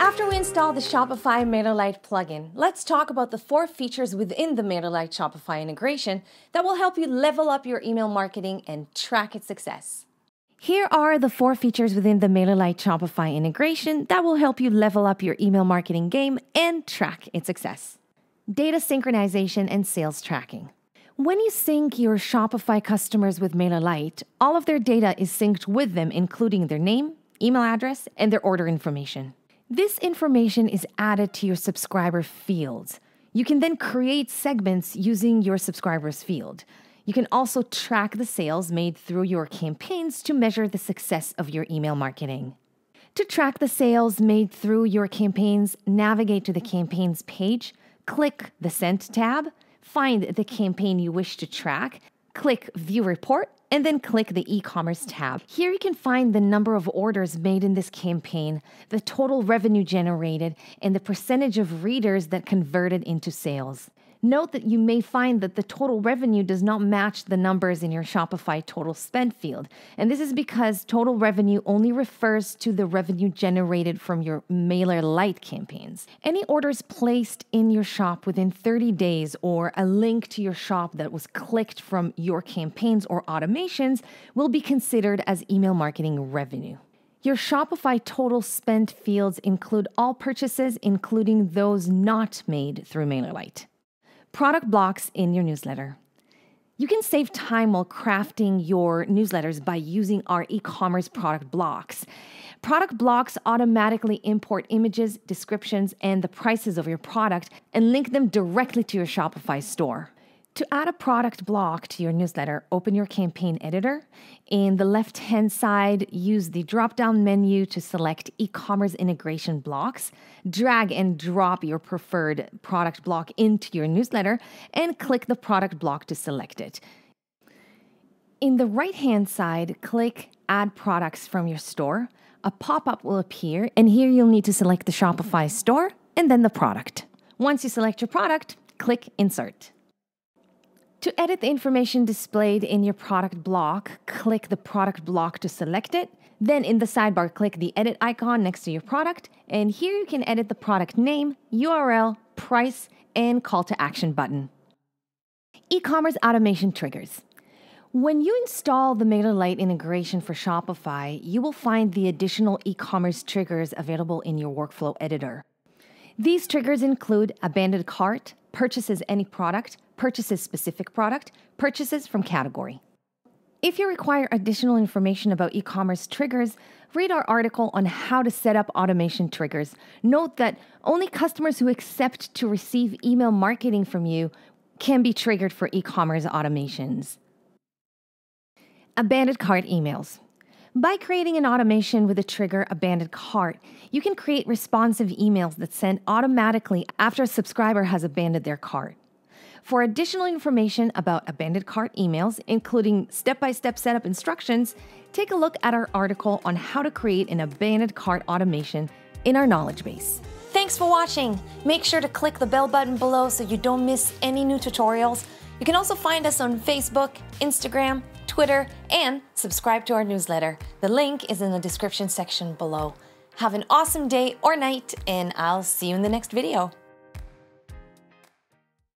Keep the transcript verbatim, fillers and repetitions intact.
After we install the Shopify MailerLite plugin, let's talk about the four features within the MailerLite Shopify integration that will help you level up your email marketing and track its success. Here are the four features within the MailerLite Shopify integration that will help you level up your email marketing game and track its success. Data synchronization and sales tracking. When you sync your Shopify customers with MailerLite, all of their data is synced with them, including their name, email address, and their order information. This information is added to your subscriber fields. You can then create segments using your subscribers field. You can also track the sales made through your campaigns to measure the success of your email marketing. To track the sales made through your campaigns, navigate to the campaigns page, click the Sent tab, find the campaign you wish to track, click View Report, and then click the e-commerce tab. Here you can find the number of orders made in this campaign, the total revenue generated, and the percentage of readers that converted into sales. Note that you may find that the total revenue does not match the numbers in your Shopify total spend field. And this is because total revenue only refers to the revenue generated from your MailerLite campaigns. Any orders placed in your shop within thirty days or a link to your shop that was clicked from your campaigns or automations will be considered as email marketing revenue. Your Shopify total spend fields include all purchases, including those not made through MailerLite. Product blocks in your newsletter. You can save time while crafting your newsletters by using our e-commerce product blocks. Product blocks automatically import images, descriptions, and the prices of your product and link them directly to your Shopify store. To add a product block to your newsletter, open your campaign editor. In the left-hand side, use the drop-down menu to select e-commerce integration blocks. Drag and drop your preferred product block into your newsletter and click the product block to select it. In the right-hand side, click Add Products from your store. A pop-up will appear, and here you'll need to select the Shopify store and then the product. Once you select your product, click Insert. To edit the information displayed in your product block, click the product block to select it. Then in the sidebar, click the edit icon next to your product. And here you can edit the product name, U R L, price, and call to action button. E-commerce automation triggers. When you install the MailerLite integration for Shopify, you will find the additional e-commerce triggers available in your workflow editor. These triggers include abandoned cart, purchases any product, purchases specific product, purchases from category. If you require additional information about e-commerce triggers, read our article on how to set up automation triggers. Note that only customers who accept to receive email marketing from you can be triggered for e-commerce automations. Abandoned cart emails. By creating an automation with the trigger abandoned cart, you can create responsive emails that send automatically after a subscriber has abandoned their cart. For additional information about abandoned cart emails, including step-by-step setup instructions, take a look at our article on how to create an abandoned cart automation in our knowledge base. Thanks for watching. Make sure to click the bell button below so you don't miss any new tutorials. You can also find us on Facebook, Instagram, Twitter, and subscribe to our newsletter. The link is in the description section below. Have an awesome day or night, and I'll see you in the next video.